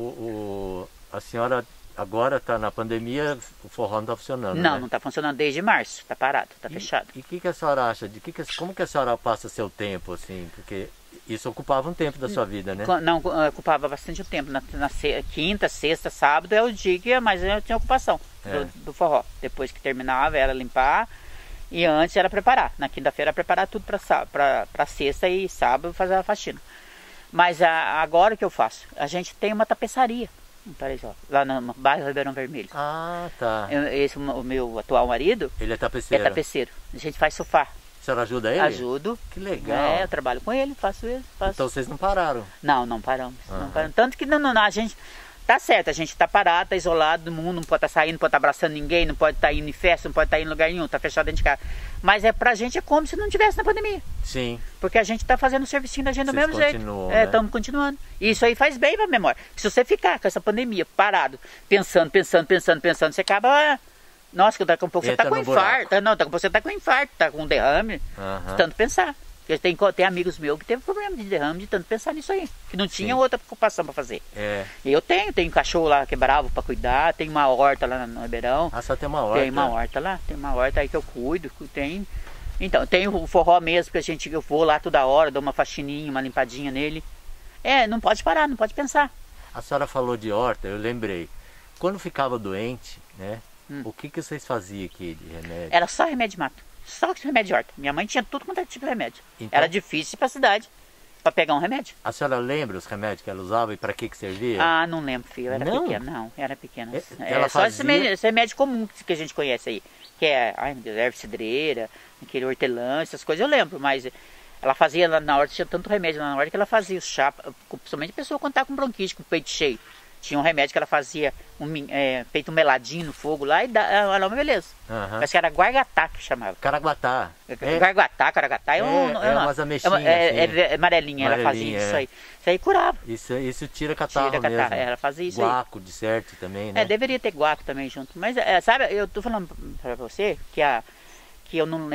a senhora agora está na pandemia, o forró não está funcionando, Não, né? não está funcionando desde março, está parado, está fechado. E o que a senhora acha? Como que a senhora passa seu tempo, assim? Porque isso ocupava um tempo da sua vida, né? Não, ocupava bastante tempo. Na quinta, sexta, sábado é o dia, mas eu tinha ocupação do forró. Depois que terminava era limpar e antes era preparar. Na quinta-feira preparar tudo para sexta e sábado fazer a faxina. Mas agora o que eu faço? A gente tem uma tapeçaria lá no bairro Ribeirão Vermelho. Ah, tá. O meu atual marido, ele é tapeceiro. A gente faz sofá. A senhora ajuda ele? Ajudo. Que legal. Eu trabalho com ele, faço isso. Então vocês não pararam? Não paramos. Não paramos. Tanto que a gente... Tá certo, a gente tá parado, tá isolado do mundo, não pode estar saindo, não pode estar abraçando ninguém, não pode estar indo em festa, não pode estar indo em lugar nenhum, tá fechado dentro de casa. Mas pra gente é como se não tivesse na pandemia. Sim. Porque a gente tá fazendo o serviço da gente do mesmo jeito. Né? Estamos continuando. E isso aí faz bem pra memória. Porque se você ficar com essa pandemia parado, pensando, você acaba... Nossa, daqui a um pouco você tá com infarto. Não, daqui a pouco você tá com infarto, tá com derrame, de tanto pensar. Tem amigos meus que teve problema de derrame de tanto pensar nisso aí, que não tinha outra preocupação para fazer. E eu tenho cachorro lá que é bravo para cuidar, tem uma horta lá no Ribeirão. Só tem uma horta? Tem uma horta lá, tem uma horta aí que eu cuido, Então, tem o forró mesmo, que eu vou lá toda hora, dou uma faxininha, uma limpadinha nele. Não pode parar, não pode pensar. A senhora falou de horta, eu lembrei. Quando ficava doente, né, o que vocês faziam aqui de remédio? Era só remédio de mato. Só remédio de horta. Minha mãe tinha tudo quanto era tipo de remédio. Então, era difícil ir pra cidade para pegar um remédio. A senhora lembra os remédios que ela usava e para que servia? Não lembro, filho. Eu era pequena. Não, era pequena. Ela só esse remédio comum que a gente conhece aí. Que é, erva cidreira, aquele hortelã, essas coisas eu lembro. Mas ela fazia lá na horta, tinha tanto remédio lá na horta que ela fazia o chá, principalmente a pessoa quando tá com bronquite, com o peito cheio. Tinha um remédio que ela fazia, feito um meladinho no fogo lá e era uma beleza. Parece que era guargatá que chamava. Caraguatá. Caraguatá é umas ameixinhas é amarelinha, ela fazia isso aí. Isso aí curava. Isso tira catarro mesmo. Ela fazia isso guaco, de certo, também, né? Deveria ter guaco também junto. Mas, sabe, eu tô falando pra você que eu não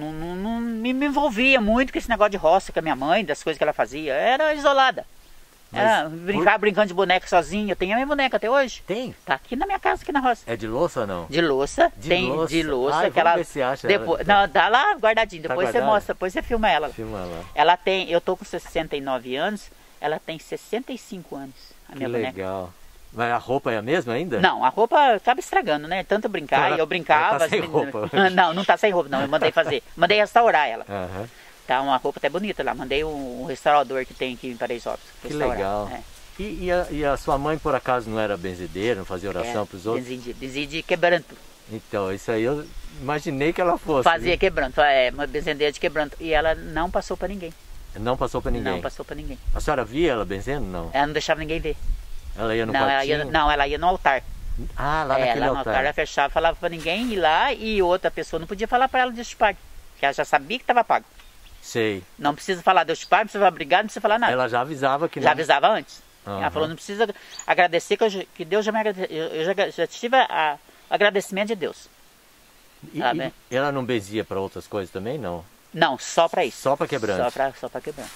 me envolvia muito com esse negócio de roça com a minha mãe, das coisas que ela fazia. Era isolada. Brincando de boneca sozinha. Eu tenho a minha boneca até hoje. Tem? Tá aqui na minha casa, aqui na roça. É de louça ou não? De louça. De louça. Ai, vamos ver se acha depois, ela. não, tá lá guardadinho. Depois você mostra, depois você filma ela. Filma lá. Ela tem, eu tô com 69 anos, ela tem 65 anos, a minha boneca. Que legal. Mas a roupa é a mesma ainda? Não, a roupa acaba estragando, né? Tanto brincar, Ela, eu brincava. ela tá sem roupa. Não tá sem roupa, não. Eu mandei fazer. Mandei restaurar ela. Uhum. Tá uma roupa até bonita lá. Mandei um restaurador que tem aqui em Paraisópolis. Que legal. É. E a sua mãe, por acaso, não era benzedeira, não fazia oração para os outros? Benzia de quebranto. Então, isso aí eu imaginei que ela fosse. Fazia quebranto, uma benzedeira de quebranto. E ela não passou para ninguém. Não passou para ninguém? Não passou para ninguém. A senhora via ela benzendo, não? Ela não deixava ninguém ver. Ela ia no quartinho? Ela ia no altar. Ah, lá naquele lá no altar. Ela fechava, falava para ninguém ir lá e outra pessoa não podia falar para ela Deus te pague. Porque ela já sabia que estava pago. Sei. Não precisa falar Deus te pague, não precisa falar obrigado, não precisa falar nada. Ela já avisava que não. Já avisava antes. Uhum. Ela falou, não precisa agradecer, que Deus já me agradeceu. Eu já tive agradecimento de Deus. E ela não benzia para outras coisas também, não? Não, só para isso. Só para quebranto? Só para quebranto.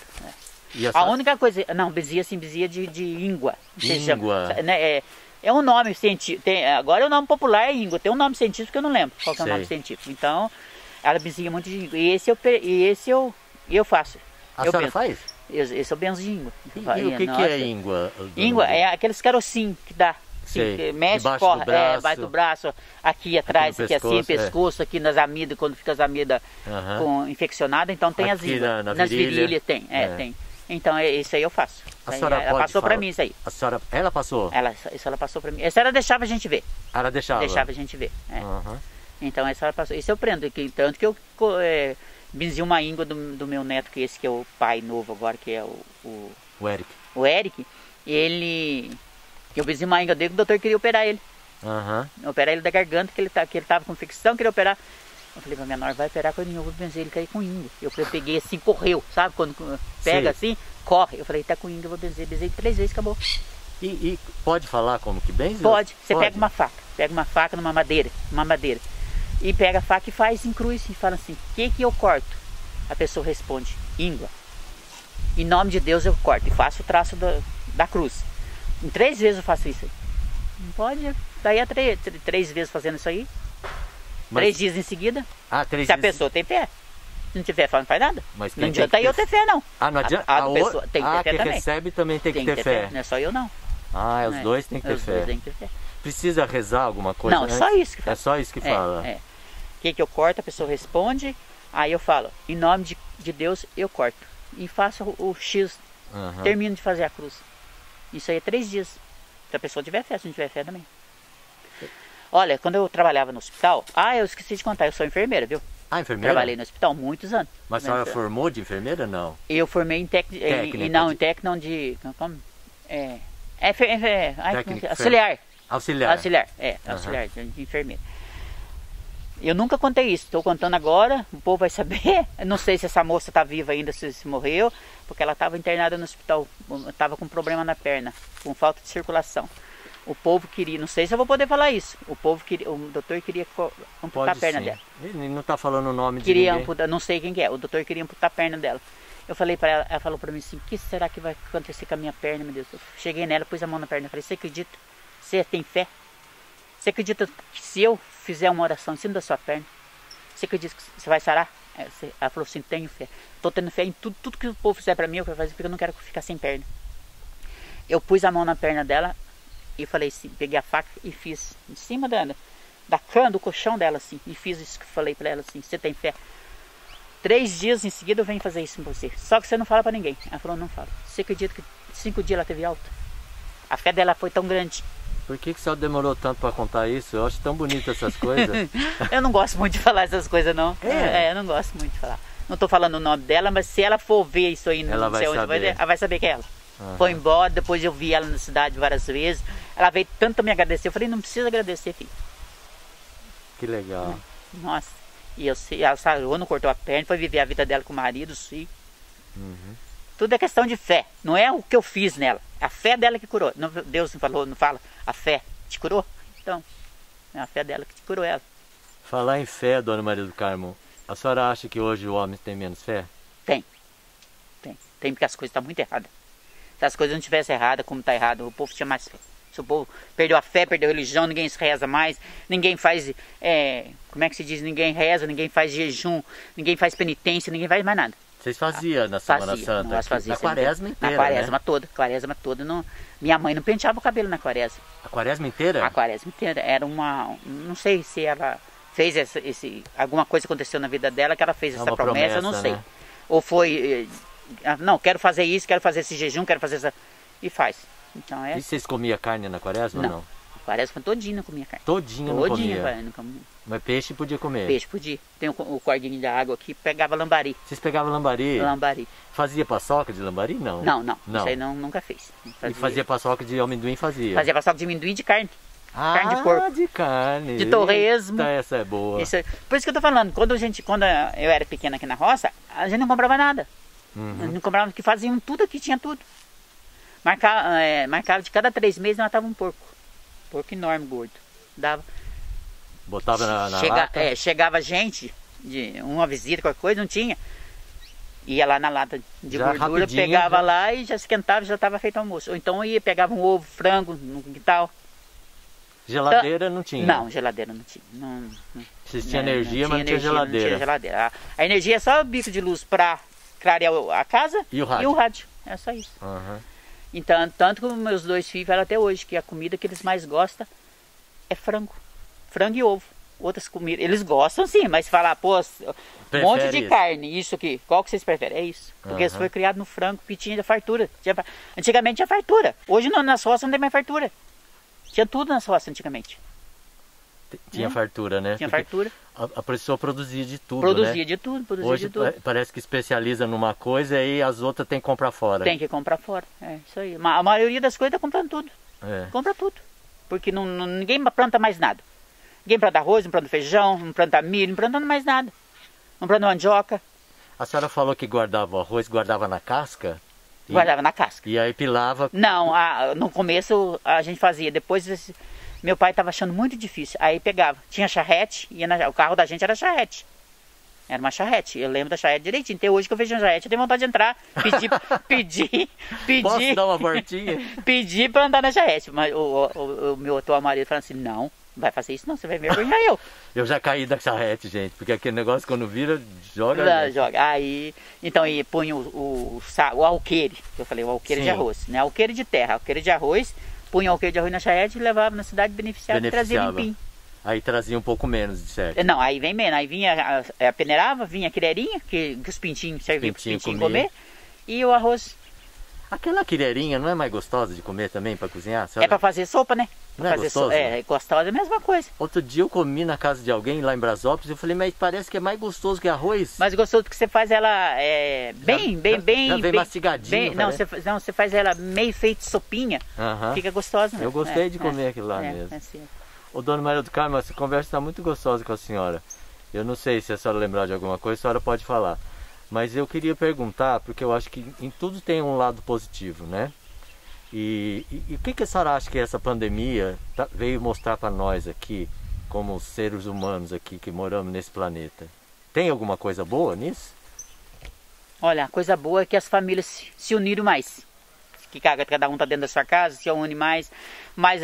A única coisa... Não, benzia de íngua. Íngua. É um nome científico. Agora o nome popular é íngua. Tem um nome científico que eu não lembro qual que é o nome científico. Então, ela benzia muito de íngua. E esse eu faço. A senhora faz? Esse eu benzo de íngua. E o que é íngua? Íngua é aqueles carocinhos que dá. Que mexe, corre, debaixo do braço, aqui atrás, aqui assim, pescoço, aqui nas amidas, quando fica as amidas infeccionadas, então tem as ínguas. Nas virilhas tem, tem. Então isso aí eu faço. Ela passou pra mim isso aí. Ela passou? Isso ela passou pra mim. Essa ela deixava a gente ver. Ela deixava? Deixava a gente ver. Então essa ela passou. Isso eu prendo, tanto que eu benzi uma íngua do meu neto, que esse que é o pai novo agora, que é o Eric. O Eric, eu benzi uma íngua dele que o doutor queria operar ele. Operar ele da garganta, que ele tava com infecção, queria operar. Eu falei pra minha nora, vai operar com ele, eu vou benzer ele cair com íngua. Eu peguei assim, correu, sabe? Quando pega assim, corre. Eu falei, tá com íngua, eu vou benzer. Benzei 3 vezes, acabou. E pode falar como que benze? Pode. Você pega uma faca numa madeira, e pega a faca e faz em cruz e fala assim, o que eu corto? A pessoa responde, íngua. Em nome de Deus eu corto e faço o traço da cruz. Em 3 vezes eu faço isso aí. Não pode, daí 3 vezes fazendo isso aí. 3 dias em seguida. 3 se a pessoa tem fé. Se não tiver fé, não faz nada. Mas não adianta eu ter fé, não. Não adianta? A pessoa tem que ter fé também. Recebe também tem que ter fé. Não é só eu, não. Os dois têm que ter fé. Dois têm que ter fé. Precisa rezar alguma coisa? Não, é só isso que fala. É só isso que fala. O que eu corto, a pessoa responde. Aí eu falo, em nome de Deus, eu corto. E faço o X. Termino de fazer a cruz. Isso aí é 3 dias. Se a pessoa tiver fé, se não tiver fé também. Olha, quando eu trabalhava no hospital... eu esqueci de contar, eu sou enfermeira, viu? Enfermeira? Trabalhei no hospital muitos anos. Mas a senhora formou de enfermeira, não? Eu formei em técnica... Não, em técnica de... Auxiliar. Auxiliar, auxiliar de enfermeira. Eu nunca contei isso, estou contando agora, o povo vai saber. Eu não sei se essa moça está viva ainda, se morreu, porque ela estava internada no hospital, estava com problema na perna, com falta de circulação. O povo queria, não sei se eu vou poder falar isso, o doutor queria amputar a perna dela. Ele não está falando o nome de ninguém. Amputar, não sei quem que é, o doutor queria amputar a perna dela. Eu falei para ela, ela falou para mim assim, o que será que vai acontecer com a minha perna, meu Deus? Eu cheguei nela, pus a mão na perna, falei, você acredita? Você tem fé? Você acredita que se eu fizer uma oração em cima da sua perna, você acredita que você vai sarar? Ela falou assim, tenho fé. Estou tendo fé em tudo que o povo fizer para mim, eu quero fazer, porque eu não quero ficar sem perna. Eu pus a mão na perna dela e falei assim, peguei a faca e fiz em cima da cama, do colchão dela assim, e fiz isso que eu falei para ela assim, você tem fé? 3 dias em seguida eu venho fazer isso com você, só que você não fala para ninguém. Ela falou, não falo. Você acredita que 5 dias ela teve alta? A fé dela foi tão grande. Por que você demorou tanto para contar isso? Eu acho tão bonito essas coisas. Eu não gosto muito de falar essas coisas, não. Eu não gosto muito de falar. Não estou falando o nome dela, mas se ela for ver isso aí, ela vai saber. Ela vai saber que é ela. Foi embora, depois eu vi ela na cidade várias vezes. Ela veio tanto me agradecer. Eu falei, não precisa agradecer, filho. Que legal. Nossa. E ela sarou, não cortou a perna, foi viver a vida dela com o marido, sim. Tudo é questão de fé. Não é o que eu fiz nela. A fé dela que curou. Deus não fala, a fé te curou? Então, é a fé dela que te curou ela. Falar em fé, Dona Maria do Carmo, a senhora acha que hoje o homem tem menos fé? Tem porque as coisas estão muito erradas. Se as coisas não tivessem errado, como está errado, o povo tinha mais fé. Se o povo perdeu a fé, perdeu a religião, ninguém se reza mais, ninguém faz, como é que se diz, ninguém reza, ninguém faz jejum, ninguém faz penitência, ninguém faz mais nada. Vocês faziam na Semana Santa? Nós fazíamos. Na quaresma inteira, na quaresma toda. Minha mãe não penteava o cabelo na quaresma. A quaresma inteira? A quaresma inteira. Era não sei se ela fez alguma coisa aconteceu na vida dela que ela fez essa promessa, não sei. Né? Ou foi, não, quero fazer isso, quero fazer esse jejum, quero fazer essa... E faz. Então, E vocês comiam carne na quaresma ou não? A quaresma todinha não comia carne. Todinha não comia? Não comia. Mas peixe podia comer? Peixe podia. Tem o cordinho de água aqui, pegava lambari. Vocês pegavam lambari? Lambari. Fazia paçoca de lambari? Não. Não. Isso aí nunca fez. E fazia paçoca de amendoim? Fazia paçoca de amendoim e de carne. Carne de porco. De carne. De torresmo. Essa é boa. Por isso que eu tô falando, quando eu era pequena aqui na roça, a gente não comprava nada. Não comprava, porque faziam tudo aqui, tinha tudo. Marcava de cada 3 meses matava um porco. Porco enorme, gordo. Dava. Botava na lata? Chegava gente, de uma visita, qualquer coisa, não tinha. Ia lá na lata de gordura, pegava lá e já esquentava, já estava feito almoço. Ou então pegava um ovo, frango no quintal. Geladeira não tinha? Não, geladeira não tinha. Vocês tinham energia, mas não tinha geladeira. Não tinha geladeira. A energia é só o bico de luz para clarear a casa e o rádio. É só isso. Então, tanto que os meus 2 filhos falam até hoje que a comida que eles mais gostam é frango. Frango e ovo. Outras comidas. Eles gostam sim, mas falar, pô, um monte de carne, isso aqui. Qual que vocês preferem? É isso. Porque eles foram criados no frango, que tinha fartura. Antigamente tinha fartura. Hoje nas roças não tem mais fartura. Tinha tudo nas roças antigamente. Tinha fartura, né? Tinha fartura. A pessoa produzia de tudo, Produzia né? de tudo. Hoje parece que especializa numa coisa e aí as outras tem que comprar fora. Tem que comprar fora, isso aí. A maioria das coisas está comprando tudo. Compra tudo. Porque ninguém planta mais nada. Ninguém planta arroz, não planta feijão, não planta milho, não planta mais nada. Não planta mandioca. A senhora falou que guardava o arroz, guardava na casca? Guardava na casca. E aí pilava? Não, no começo a gente fazia, depois meu pai estava achando muito difícil, aí pegava, tinha charrete, o carro da gente era charrete. Era uma charrete, eu lembro da charrete direitinho, até hoje que eu vejo uma charrete eu tenho vontade de entrar, pedir. Posso dar uma voltinha? Pedir para andar na charrete, mas o meu atual marido falou assim, não vai fazer isso não, você vai vergonhar eu. Eu já caí da charrete, gente, porque aquele negócio quando vira, joga. Aí, então punha o alqueire, que eu falei, o alqueire de arroz, né? Alqueire de terra, alqueire de arroz, punha o alqueire de arroz na charrete e levava na cidade beneficiada e trazia limpinho. Aí trazia um pouco menos, de certo? Não, aí vem menos, aí vinha, peneirava, vinha a quireirinha, que os pintinhos serviam para os pintinhos comer, e o arroz. Aquela quireirinha não é mais gostosa de comer também, para cozinhar? Sabe? É para fazer sopa, né? Não é gostosa? É gostosa, é a mesma coisa. Outro dia eu comi na casa de alguém lá em Brasópolis, eu falei, mas parece que é mais gostoso que arroz. Mais gostoso porque você faz ela bem mastigadinho. Você faz ela meio feito sopinha, fica gostosa. Eu gostei de comer aquilo lá mesmo. Assim. Ô, dona Maria do Carmo, essa conversa está muito gostosa com a senhora. Eu não sei se a senhora lembrar de alguma coisa, a senhora pode falar. Mas eu queria perguntar, porque eu acho que em tudo tem um lado positivo, né? E o que a senhora acha que essa pandemia veio mostrar para nós aqui, como seres humanos aqui que moramos nesse planeta? Tem alguma coisa boa nisso? Olha, a coisa boa é que as famílias se uniram mais. Que cada um está dentro da sua casa, se une mais. Mas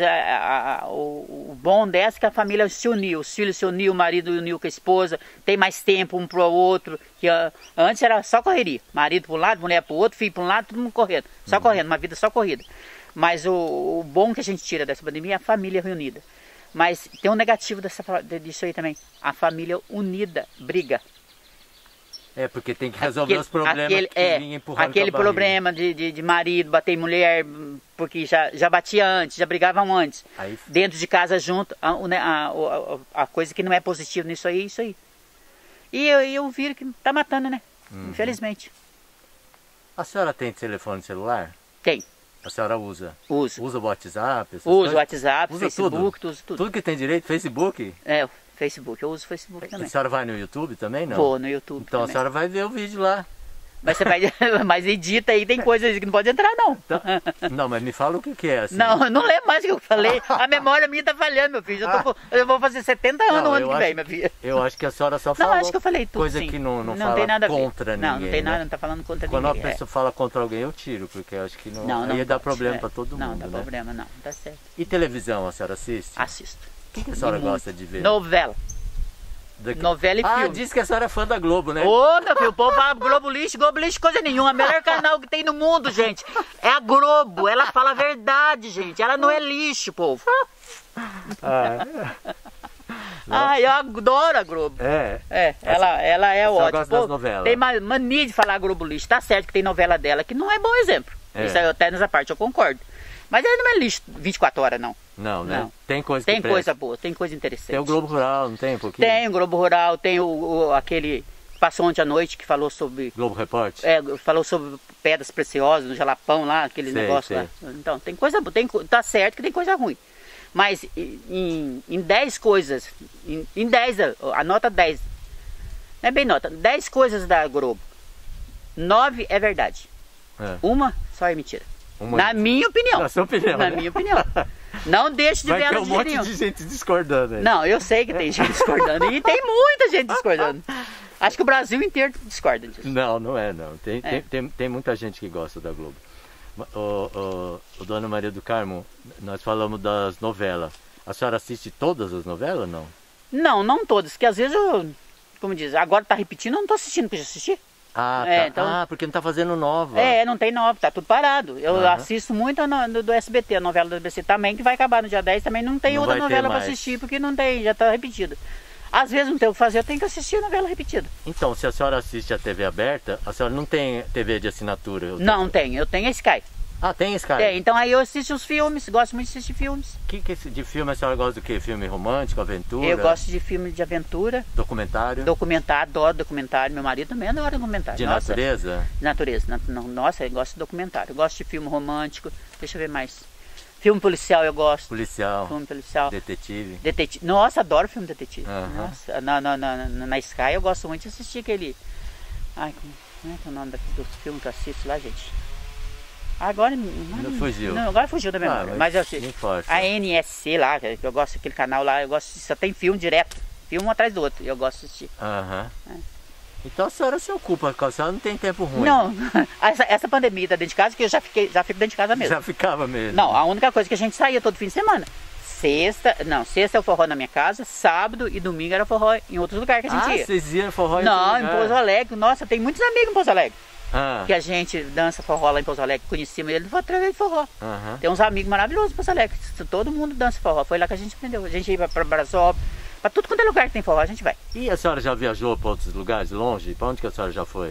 o bom dessa é que a família se uniu, os filhos se uniu, o marido uniu com a esposa, tem mais tempo um para o outro. Que antes era só correria, marido para um lado, mulher para o outro, filho para um lado, todo mundo correndo. Só correndo, uma vida só corrida. Mas o bom que a gente tira dessa pandemia é a família reunida. Mas tem um negativo disso aí também, a família unida briga. Porque tem que resolver os problemas que vinha empurrando aquele problema de marido bater em mulher, porque já batia antes, já brigavam antes. Aí, dentro de casa junto, a coisa que não é positiva nisso aí, isso aí. E eu vi que tá matando, né? Infelizmente. A senhora tem telefone celular? Tem. A senhora usa? Uso. Usa o WhatsApp? Uso o WhatsApp, usa Facebook, tudo? Uso tudo. Tudo que tem direito? Facebook? Facebook, eu uso Facebook também. A senhora vai no YouTube também, não? Vou no YouTube então também. A senhora vai ver o vídeo lá. Mas você vai, mas edita aí, tem coisas que não pode entrar, não. Tá. Não, mas me fala o que é assim. Não, eu não lembro mais o que eu falei. A memória minha tá falhando, meu filho. Eu vou fazer 70 anos no ano que vem, minha filha. Eu acho que a senhora só falou. Não, acho que eu falei tudo, coisa sim. que não fala tem nada contra ninguém. Não tem nada, né? não tá falando contra Quando ninguém. Quando a pessoa fala contra alguém, eu tiro, porque eu acho que não Não ia dar pode, problema para todo mundo. Não dá né? problema, não. Tá certo. E televisão, a senhora assiste? Assisto. O que a senhora gosta de ver? Novela. Novela e filme. Ah, disse que a senhora é fã da Globo, né? Ô, meu filho, o povo fala Globo lixo coisa nenhuma. O melhor canal que tem no mundo, gente, é a Globo. Ela fala a verdade, gente. Ela não é lixo, povo. Eu adoro a Globo. Ela é ótima. Gosta das novelas. Tem mania de falar Globo lixo. Tá certo que tem novela dela que não é bom exemplo. Isso aí até nessa parte eu concordo. Mas ele não é lixo 24 horas, não. Não, né? Não. Tem coisa que Tem coisa boa, tem coisa interessante. Tem o Globo Rural, não tem um pouquinho? Tem o Globo Rural, tem aquele que passou ontem à noite que falou sobre... Globo Repórter? Falou sobre pedras preciosas no Jalapão lá, aquele negócio lá. Então, tem coisa boa, tá certo que tem coisa ruim. Mas em 10 coisas, em 10, anota 10, não é bem nota, 10 coisas da Globo, 9 é verdade. Uma só é mentira. Na minha opinião. Na sua opinião. Na minha opinião. Não deixe de ver ela de um monte de gente discordando aí. Não, eu sei que tem gente discordando. E tem muita gente discordando. Acho que o Brasil inteiro discorda disso. Não, não é não. Tem muita gente que gosta da Globo. Dona Maria do Carmo, nós falamos das novelas. A senhora assiste todas as novelas ou não? Não todas. Porque às vezes eu, como diz, agora tá repetindo, eu não tô assistindo, porque eu já assisti. Então... porque não tá fazendo nova. Não tem nova, tá tudo parado. Eu assisto muito do SBT, a novela do SBT também, que vai acabar no dia 10, também não tem outra novela para assistir, porque não tem, já tá repetido. Às vezes não tem o que fazer, eu tenho que assistir a novela repetida. Então, se a senhora assiste a TV aberta, a senhora não tem TV de assinatura? Não tem, eu tenho a Sky. Ah, tem Sky? Então aí eu assisto os filmes, gosto muito de assistir filmes. Que de filme a senhora gosta do quê? Filme romântico, aventura? Eu gosto de filme de aventura. Documentário? Documentário, adoro documentário. Meu marido também adora documentário. De natureza? De natureza. Nossa, eu gosto de documentário. Eu gosto de filme romântico. Deixa eu ver mais. Filme policial eu gosto. Policial? Filme policial. Detetive? Nossa, adoro filme detetive. Nossa, na Sky eu gosto muito de assistir aquele... Ai, como é que é o nome do filme que eu assisto lá, gente? Agora fugiu. Não, agora fugiu da memória. Mas eu assisto. A NSC lá, que eu gosto daquele canal lá, eu gosto, só tem filme direto. Filme um atrás do outro. Eu gosto de assistir. Então a senhora se ocupa, a senhora não tem tempo ruim. Não, essa pandemia tá dentro de casa, que eu já fico dentro de casa mesmo. Já ficava mesmo? Não, a única coisa que a gente saía todo fim de semana. Sexta é o forró na minha casa, sábado e domingo era forró em outros lugares que a gente ia. Vocês iam forró em Não, em Pouso Alegre. Nossa, tem muitos amigos em Pouso Alegre. Ah. Que a gente dança forró lá em Pouso Alegre. Conhecemos ele através de forró. Uhum. Tem uns amigos maravilhosos em Pouso Alegre. Todo mundo dança forró. Foi lá que a gente aprendeu. A gente ia para Brasópolis, para tudo quanto é lugar que tem forró, a gente vai. E a senhora já viajou para outros lugares longe? Para onde que a senhora já foi?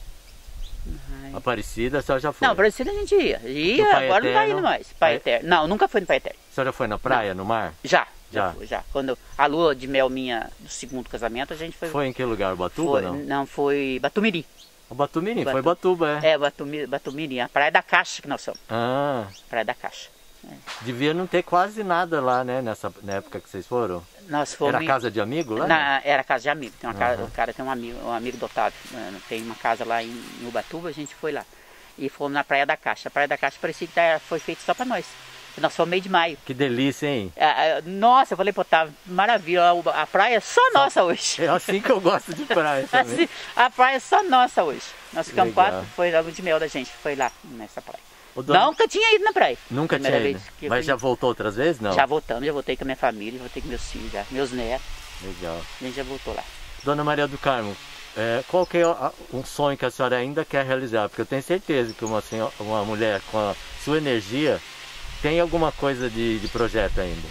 Ai. Aparecida, a senhora já foi? Não, Aparecida a gente ia. Agora não tá indo mais. Pai Eterno. Não, nunca foi no Pai Eterno. A senhora foi na praia, no mar? Já. Quando a lua de mel minha do segundo casamento, a gente foi. Foi em que lugar? Batuba, não? Não, foi Batumirim. O Batumirim, foi Batuba, é? É, Batumirim, a Praia da Caixa que nós somos. Ah. Praia da Caixa. É. Devia não ter quase nada lá, né, na época que vocês foram? Nós fomos... Era casa de amigo lá? Era casa de amigo. Tem uma casa, o cara tem um amigo do Otávio. Tem uma casa lá em Ubatuba, a gente foi lá. E fomos na Praia da Caixa. A Praia da Caixa parecia que foi feita só pra nós. Nós fomos meio de maio. Que delícia, hein? Nossa, eu falei pro Otávio, maravilha, a praia é só nossa hoje. É assim que eu gosto de praia também. A praia é só nossa hoje. Nós ficamos 4, foi a lua de mel da gente, foi lá nessa praia. Nunca tinha ido na praia. Nunca tinha ido? Mas já voltou outras vezes, não? Já voltamos, já voltei com a minha família, voltei com meus filhos, meus netos. Legal. A gente já voltou lá. Dona Maria do Carmo, qual que é um sonho que a senhora ainda quer realizar? Porque eu tenho certeza que uma mulher com a sua energia tem alguma coisa de projeto ainda.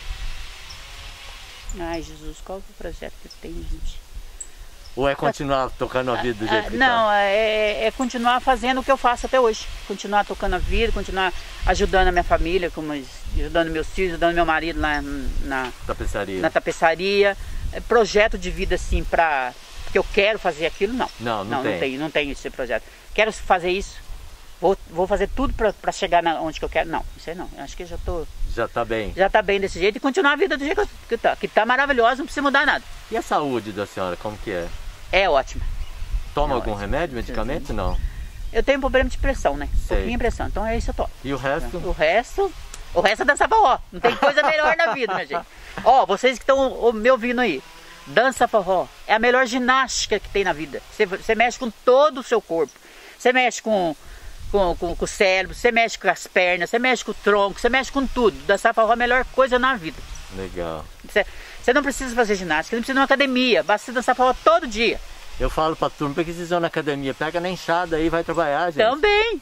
Ai, Jesus, qual que é o projeto que tem, gente? Ou é continuar tocando a vida do jeito que não, tá? é continuar fazendo o que eu faço até hoje. Continuar tocando a vida, continuar ajudando a minha família, ajudando meus filhos, ajudando meu marido lá na tapeçaria. Projeto de vida assim, porque eu quero fazer aquilo, não. Não tem esse projeto. Quero fazer isso, vou fazer tudo para chegar onde que eu quero. Não, isso aí não. Eu acho que já tô... Já tá bem? Já tá bem desse jeito e continuar a vida do jeito que tá maravilhosa, não precisa mudar nada. E a saúde da senhora, como que é? É ótima. Toma algum remédio, medicamento? Não. Eu tenho um problema de pressão, né? Sei. Um pouquinho de pressão, então é isso que eu tomo. E o resto? O resto é dançar forró. Não tem coisa melhor na vida, minha gente. Ó, vocês que estão me ouvindo aí, dança forró é a melhor ginástica que tem na vida. Você mexe com todo o seu corpo. Você mexe com o cérebro, você mexe com as pernas, você mexe com o tronco, você mexe com tudo. Dançar forró é a melhor coisa na vida. Legal. Você não precisa fazer ginástica, não precisa ir numa academia, basta você dançar forró todo dia. Eu falo pra turma, porque vocês vão na academia, pega na enxada aí e vai trabalhar, gente. Também.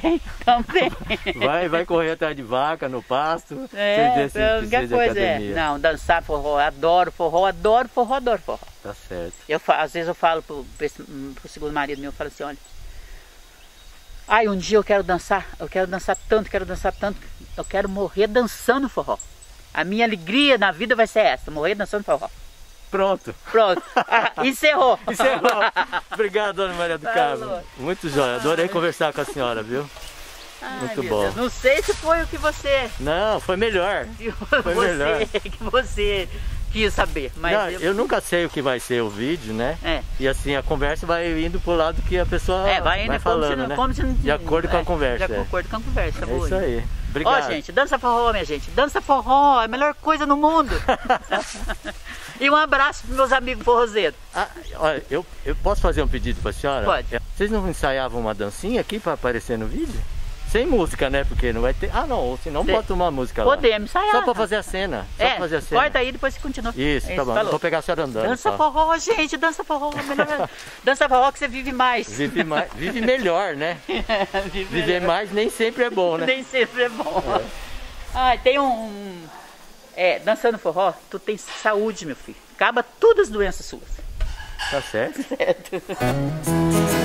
Vai correr atrás de vaca, no pasto. Qualquer coisa Não, dançar forró, adoro forró. Tá certo. Às vezes eu falo pro segundo marido meu, eu falo assim, olha, um dia eu quero dançar tanto, eu quero morrer dançando forró. A minha alegria na vida vai ser essa, morrer dançando forró. Pronto. Encerrou. Obrigado, Dona Maria do Carmo. Muito jóia. Adorei conversar com a senhora, viu? Muito bom. Deus. Não sei se foi o que você... Não, foi melhor. Que você quis saber. Mas não, eu nunca sei o que vai ser o vídeo, né? E assim, a conversa vai indo pro lado que a pessoa vai falando, né? De acordo com a conversa. De acordo com a conversa. É isso aí. Obrigado. Ó, gente, dança forró, minha gente. Dança forró é a melhor coisa no mundo. E um abraço para meus amigos forrozeiros. Olha, eu posso fazer um pedido para a senhora? Pode. Vocês não ensaiavam uma dancinha aqui para aparecer no vídeo? Sem música, né? Porque não vai ter... não, senão bota uma música lá. Podemos ensaiar. Só para fazer a cena. Corta aí, depois você continua. Isso, tá bom. Vou pegar a senhora andando. Dança forró, gente, dança forró. Dança forró que você vive mais. Vive melhor, né? Viver mais nem sempre é bom, né? Nem sempre é bom. Tem dançando forró, tu tem saúde, meu filho. Acaba todas as doenças suas. Tá certo? Certo.